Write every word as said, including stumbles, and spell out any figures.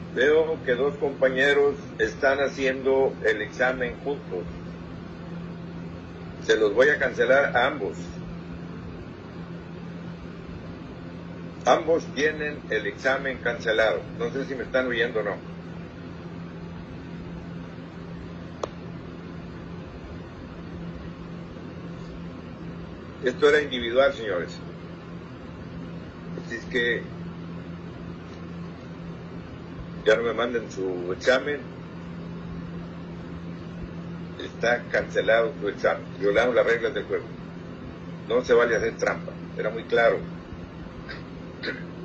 Veo que dos compañeros están haciendo el examen juntos. Se los voy a cancelar a ambos. Ambos tienen el examen cancelado. No sé si me están oyendo o no. Esto era individual, señores. Así es que ya no me manden su examen. Está cancelado su examen. Violando las reglas del juego. No se vale hacer trampa. Era muy claro.